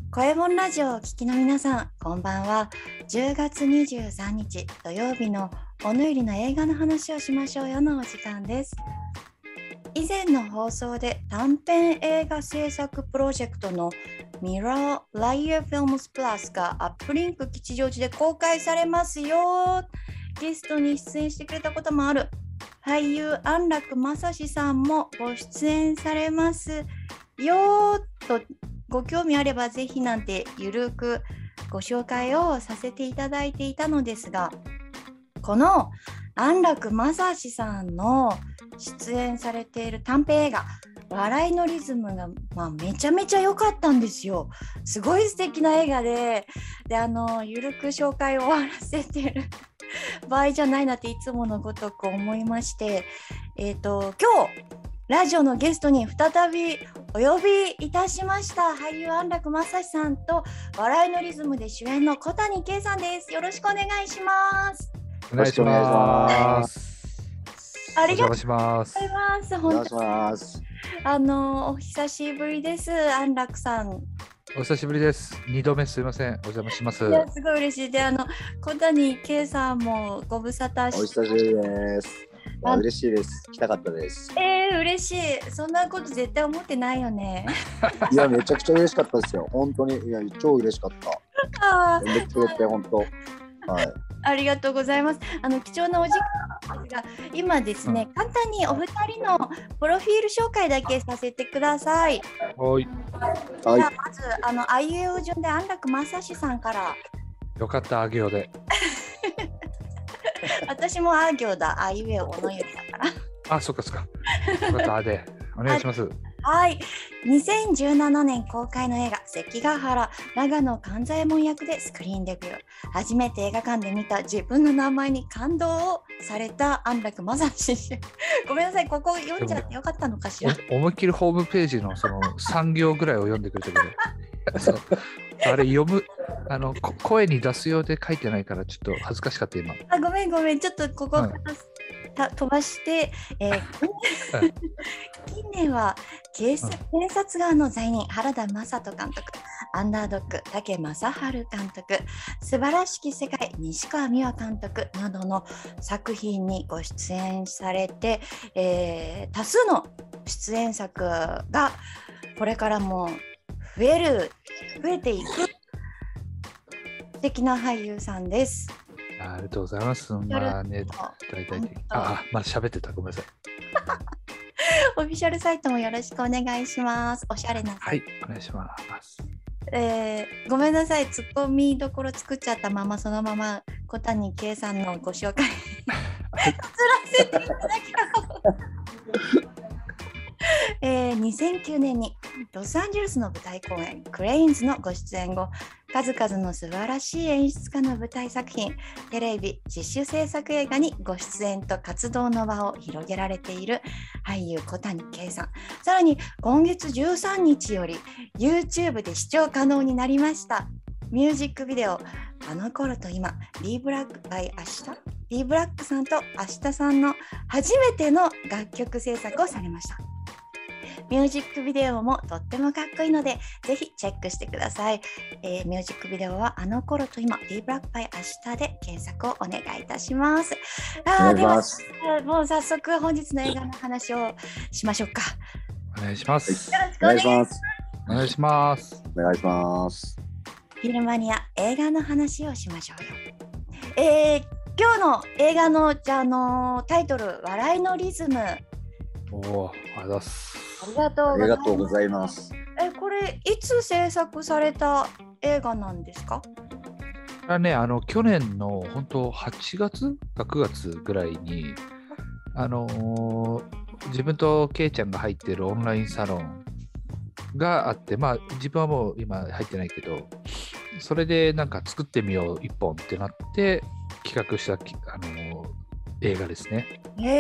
声もんラジオをお聞きの皆さん、こんばんは。10月23日土曜日のおぬいりの映画の話をしましょうよのお時間です。以前の放送で短編映画制作プロジェクトのミラーライアーフィルムスプラスがアップリンク吉祥寺で公開されますよ。ゲストに出演してくれたこともある俳優安楽正史さんもご出演されますよと、ご興味あればぜひなんてゆるくご紹介をさせていただいていたのですが、この安楽正史さんの出演されている短編映画笑いのリズムが、めちゃめちゃ良かったんですよ。すごい素敵な映画で、ゆるく紹介を終わらせてる場合じゃないなっていつものごとく思いまして、今日ラジオのゲストに再びお呼びいたしました。俳優安楽正史さんと笑いのリズムで主演の小谷圭さんです。よろしくお願いします。 お願いします。 ありがとうございます。本当にお久しぶりです。安楽さん。 お久しぶりです。2度目すいません。お邪魔します。 いや、すごい嬉しい。で、小谷圭さんもご無沙汰して。 お久しぶりです。嬉しいです。来たかったです。 嬉しい。そんなこと絶対思ってないよね。 いや、めちゃくちゃ嬉しかったですよ。本当に。いや、超嬉しかった。呼んでくれて本当。はい。 ありがとうございます。貴重なお時間ですが、今ですね、簡単にお二人のプロフィール紹介だけさせてください。 はい。 じゃあまずあいうえお順で安楽正史さんから。 よかった、あ行で。 私もあ行だ、あいうえおのよりだから。 あ、そっかそっか。よかった、でお願いします。 はい、2017年公開の映画関ヶ原長野勘左衛門役でスクリーンデビュー。初めて映画館で見た自分の名前に感動をされた安楽正史ごめんなさい、ここ読んじゃってよかったのかしら。 思いっきりホームページのその3行ぐらいを読んでくれたけどあれ読む声に出すようで書いてないからちょっと恥ずかしかった今。 ごめん、ちょっとここから、飛ばして、近年は検察側の罪人原田雅人監督、アンダードック武正治監督、素晴らしき世界西川美和監督などの作品にご出演されて、多数の出演作がこれからも増えていく素敵な俳優さんです。 ありがとうございます。まあね、大体まあ喋ってた、ごめんなさい。 オフィシャルサイトもよろしくお願いします。おしゃれな。 はい、お願いします。 ごめんなさい、ツッコミどころ作っちゃったままそのまま小谷圭さんのご紹介移らせていただきます。2009年にロサンゼルスの舞台公演クレインズのご出演後、数々の素晴らしい演出家の舞台作品、テレビ自主制作映画にご出演と活動の場を広げられている俳優小谷圭さん。さらに今月13日より YouTube で視聴可能になりましたミュージックビデオあの頃と今 D ブラック by 明日 D ブラックさんと明日さんの初めての楽曲制作をされました。ミュージックビデオもとってもかっこいいのでぜひチェックしてください。ミュージックビデオはあの頃と今 D ブラック by 明日で検索をお願いいたします。ではもう早速本日の映画の話をしましょうか。 お願いします。 よろしくお願いします。 お願いします。 お願いします。 フィルマニア映画の話をしましょうよ。今日の映画のタイトル笑いのリズム。 おお、ありがとうございます。 ありがとうございます。これいつ制作された映画なんですか？ 去年の本当8月か9月ぐらいに自分とケイちゃんが入っているオンラインサロンがあって、自分はもう今入ってないけど、それでなんか作ってみよう一本ってなって企画した映画ですね。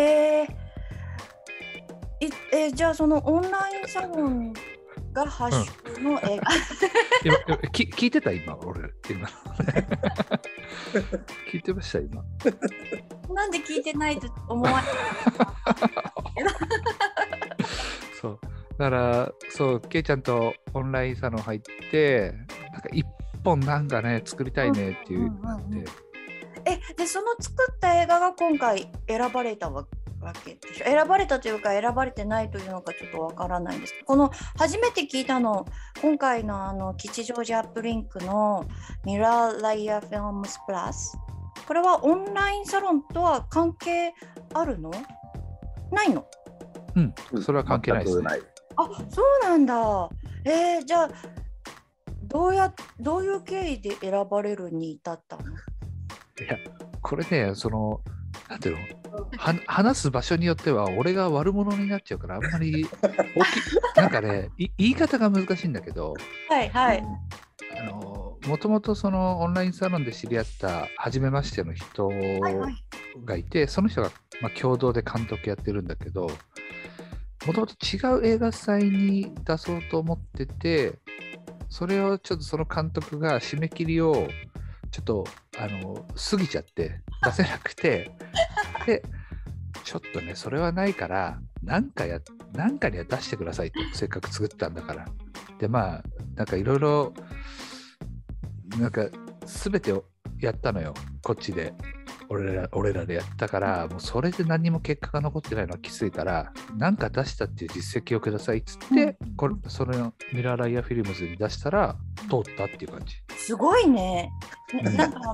じゃあそのオンラインサロンが発祥の映画、 聞いてた今聞いてました今。 なんで聞いてないと思われるそうだからケイちゃんとオンラインサロン入ってなんか一本なんかね作りたいねっていうなって、 でその作った映画が今回選ばれたわけでしょ。選ばれたというか選ばれてないというのかちょっとわからないんです。この初めて聞いたの今回の吉祥寺アップリンクのミラーライアフィルムスプラス、これはオンラインサロンとは関係あるの？ないの？ それは関係ないですね。 あ、そうなんだ。じゃあどういう経緯で選ばれるに至ったの？ いや、これね、なんていうの、話す場所によっては俺が悪者になっちゃうから、あんまりなんかね、言い方が難しいんだけど、 はいはい。 もともとそのオンラインサロンで知り合った初めましての人がいて、その人が共同で監督やってるんだけど、もともと違う映画祭に出そうと思ってて、それをちょっとその監督が締め切りをちょっと過ぎちゃって出せなくてでちょっとねそれはないからなんかには出してくださいと、せっかく作ったんだから。でなんかいろいろなんか全てをやったのよ、こっちで俺らでやったから、もうそれで何も結果が残ってないのはきついから、なんか出したっていう実績をくださいっつって、それをミラーライアフィルムズに出したら通ったっていう感じ。 すごいね。なんか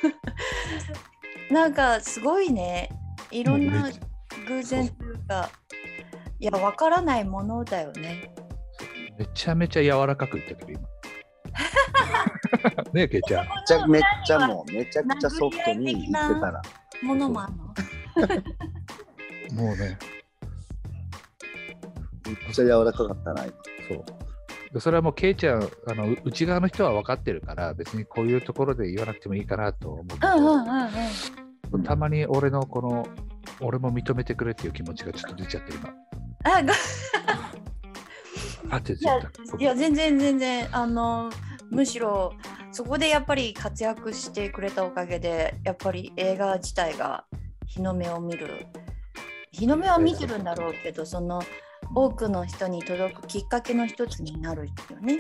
なんかすごいね。いろんな偶然というか、いやわからないものだよね。 めちゃめちゃ柔らかく言ったけど今。ねえ、ケイちゃん。 めちゃくちゃソフトに言ってたら。 ものもあんの？ もうね。 めっちゃ柔らかかったな。そう。 それはもうケイちゃん内側の人は分かってるから、別にこういうところで言わなくてもいいかなと思うけど、たまに俺も認めてくれっていう気持ちがちょっと出ちゃってる今。 いや全然むしろそこでやっぱり活躍してくれたおかげで、やっぱり映画自体が日の目は見てるんだろうけど、その多くの人に届くきっかけの一つになるよね。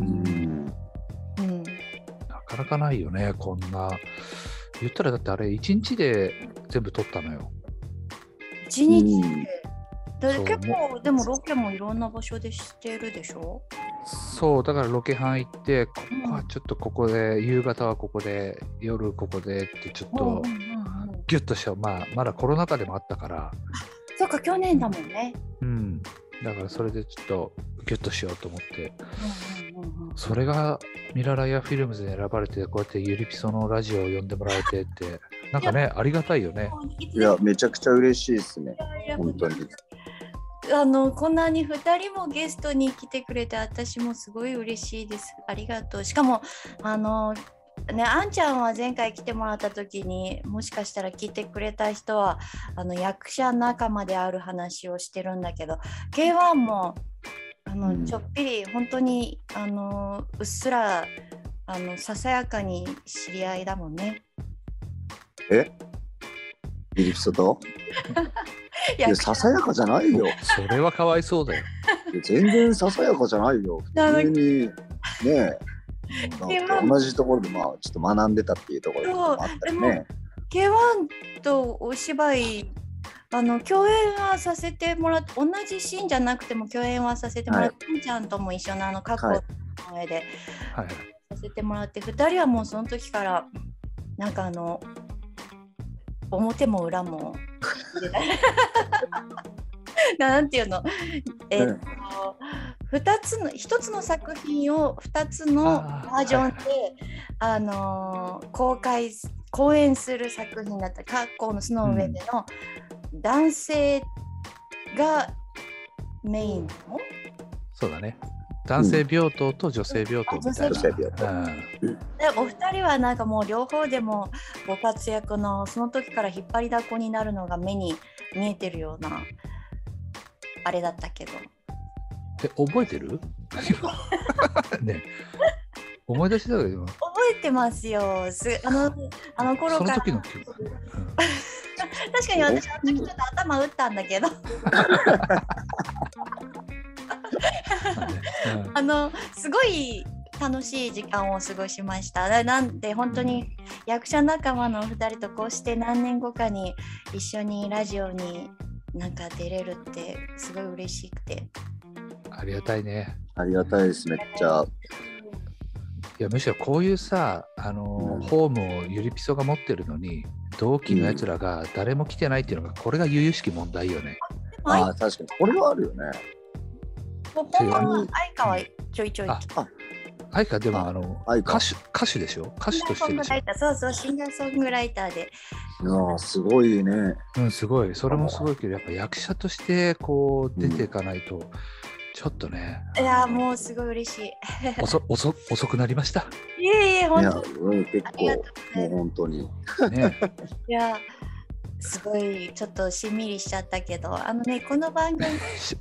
なかなかないよね、こんな。言ったらだってあれ1日で全部撮ったのよ。 1日で結構でもロケもいろんな場所でしてるでしょ？ そうだからロケハン行って、ここはちょっとここで、夕方はここで、夜ここでってちょっとギュッとした、まだコロナ禍でもあったから。 そうか、去年だもんね。 だからそれでちょっとギュッとしようと思って、それがミラライアフィルムズに選ばれて、こうやってゆりぴそのラジオを呼んでもらえてって、なんかね、ありがたいよね。 いや、めちゃくちゃ嬉しいですね、本当に。 こんなに2人もゲストに来てくれて、私もすごい嬉しいです。ありがとう。しかもあんちゃんは前回来てもらった時に、もしかしたら聞いてくれた人は役者仲間である話をしてるんだけど、 K1 もちょっぴり本当にうっすらささやかに知り合いだもんね。 ゆりぴそといや、ささやかじゃないよ。 それはかわいそうだよ。 全然ささやかじゃないよ。普通にね同じところでちょっと学んでたっていうところもあったりね。 K1 とお芝居共演はさせてもらって、同じシーンじゃなくても共演はさせてもらって、ちゃんとも一緒の過去の上でさせてもらって、2人はもうその時からなんか表も裏もなんていうの、1つの作品を2つのバージョンで公演する作品だったり、過去のその上での男性がメインの、 そうだね、男性病棟と女性病棟みたいな。 お二人はなんかもう両方でもご活躍の、その時から引っ張りだこになるのが目に見えてるようなあれだったけど。 覚えてる？ね、思い出したよ今。 覚えてますよ。あの頃から。 その時の記憶。 確かに私あの時ちょっと頭打ったんだけど。すごい楽しい時間を過ごしました。なんで本当に役者仲間のお二人とこうして何年後かに一緒にラジオになんか出れるってすごい嬉しくて。 ありがたいね。 ありがたいです、めっちゃ。 いやむしろこういうさ、ホームをゆりぴそが持ってるのに同期のやつらが誰も来てないっていうのが、これが由々しき問題よね。 ああ、確かにこれはあるよね。 本番は愛花はちょいちょい来た。 愛花でも歌手でしょ。歌手としてでしょ。 そうそう、シンガーソングライターで。 いやすごいね。 うん、すごい。それもすごいけど、やっぱ役者としてこう出ていかないと、ちょっとね。 いやもうすごい嬉しい。 遅くなりました。 いえいえ、本当に。結構もう本当に。 ね。 いや。すごいちょっとしんみりしちゃったけど、この番組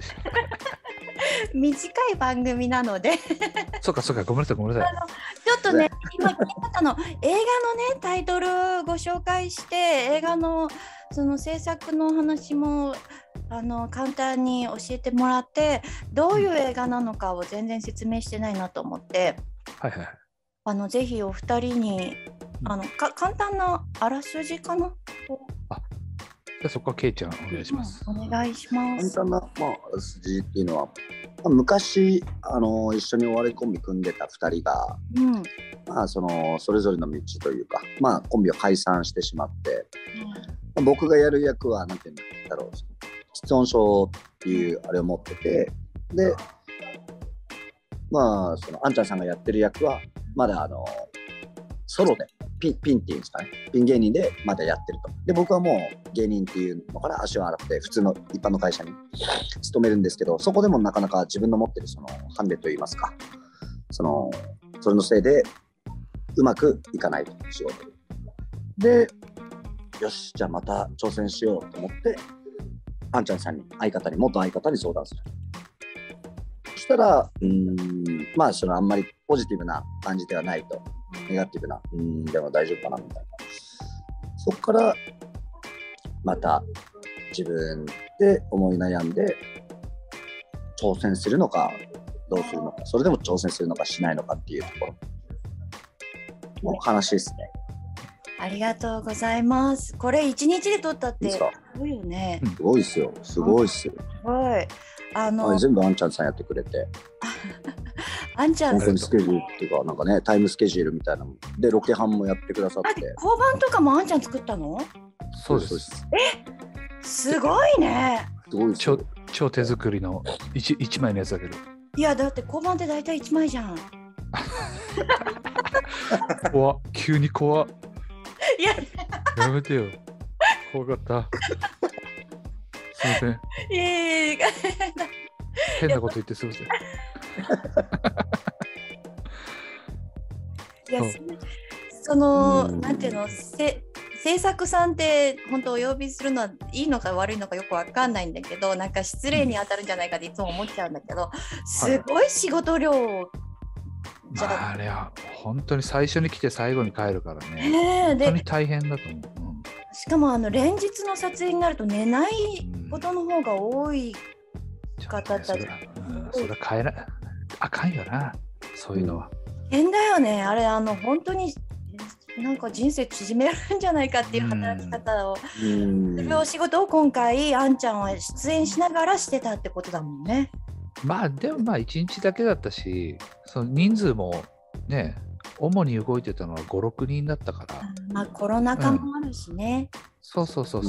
短い番組なのでそうかごめんなさいちょっとね、今映画のねタイトルご紹介して、映画のその制作の話も簡単に教えてもらって、どういう映画なのかを全然説明してないなと思って、 はいはい、 ぜひお二人に簡単なあらすじかな。 じゃあそこはケイちゃんお願いします。 お願いします。 簡単な、あらすじっていうのは、昔一緒にお笑いコンビ組んでた2人が、それぞれの道というか、コンビを解散してしまって、僕がやる役はなんていうんだろう、吃音症っていうあれを持ってて、であんちゃんさんがやってる役はまだソロでピンっていうんですかね、ピン芸人でまだやってると。で僕はもう芸人っていうのから足を洗って普通の一般の会社に勤めるんですけど、そこでもなかなか自分の持ってるそのハンデといいますか、それのせいでうまくいかないと、仕事で。よし、じゃあまた挑戦しようと思って、あんちゃんさんに元相方に相談する。そしたらあんまりポジティブな感じではないと、ネガティブなでも大丈夫かなみたいな。そこからまた自分で思い悩んで挑戦するのかどうするのか、それでも挑戦するのかしないのかっていうところの話ですね。 ありがとうございます。これ1日で撮ったってすごいよね。 すごいっすよ。すごいっすよ。 はい。 全部あんちゃんさんやってくれて。 あんちゃんさんスケジュールっていうか、なんかね、タイムスケジュールみたいなのでロケハンもやってくださって。 交番とかもあんちゃん作ったの？ そうです。 すごいね。 すごいですよ。 超手作りの1枚のやつだけど。 いやだって交番って大体1枚じゃん。 怖っ、急に怖っ。 いややめてよ。怖かった。すいません。変なこと言ってすいません。 なんていうの、制作さんって本当お呼びするのはいいのか悪いのかよくわかんないんだけど、なんか失礼に当たるんじゃないかっていつも思っちゃうんだけど、すごい仕事量じゃあれは本当に最初に来て最後に帰るからね。本当に大変だと思う。 しかも連日の撮影になると寝ないことの方が多い方たち。 それは変えない。あかんよな、そういうのは。 変だよね、あれ本当になんか人生縮めるんじゃないかっていう働き方をするお仕事を今回あんちゃんは出演しながらしてたってことだもんね。 でも1日だけだったし、その人数もね、主に動いてたのは5、6人だったから。 コロナ禍もあるしね。 そう。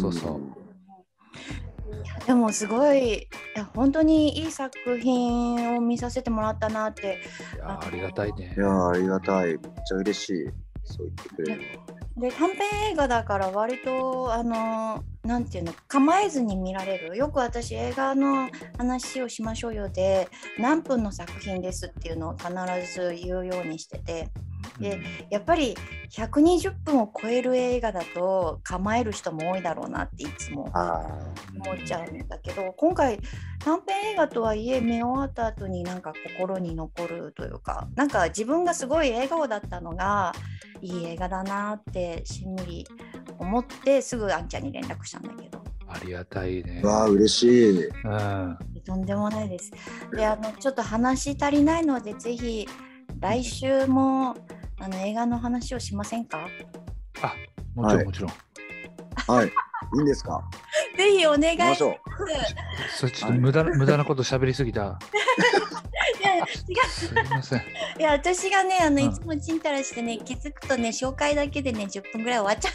でもすごい本当にいい作品を見させてもらったなって。 ありがたいね。 いやありがたい、めっちゃ嬉しい、そう言ってくれるの。 で短編映画だから割となんていうの、構えずに見られる。よく私映画の話をしましょうよで何分の作品ですっていうのを必ず言うようにしてて、でやっぱり120分を超える映画だと構える人も多いだろうなっていつも思っちゃうんだけど、今回短編映画とはいえ見終わった後になんか心に残るというか、なんか自分がすごい笑顔だったのがいい映画だなってしんみり思ってすぐあんちゃんに連絡したんだけど。 ありがたいね。 わあ嬉しい。 とんでもないです。でちょっと話足りないのでぜひ来週も映画の話をしませんか？ あ、もちろん、 はいもちろん。 はい。いいんですか？ ぜひお願いします。 行きましょう。 それちょっと無駄なこと喋りすぎた。 いや違うすいません。 いや私がねんいつもちんたらしてね気づくとね紹介だけでね10分ぐらい終わっちゃ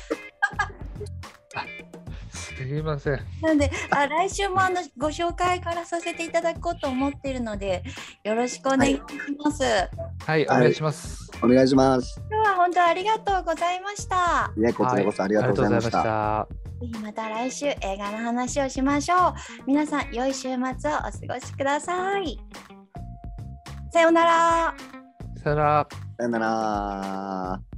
すいません。 う。なんで来週もご紹介からさせていただこうと思っているのでよろしくお願いします。 はい、お願いします。 お願いします。 今日は本当ありがとうございました。 いや、こちらこそありがとうございました。 た。 ぜひまた来週映画の話をしましょう。皆さん良い週末をお過ごしください。さようなら。 さよなら。 さよなら。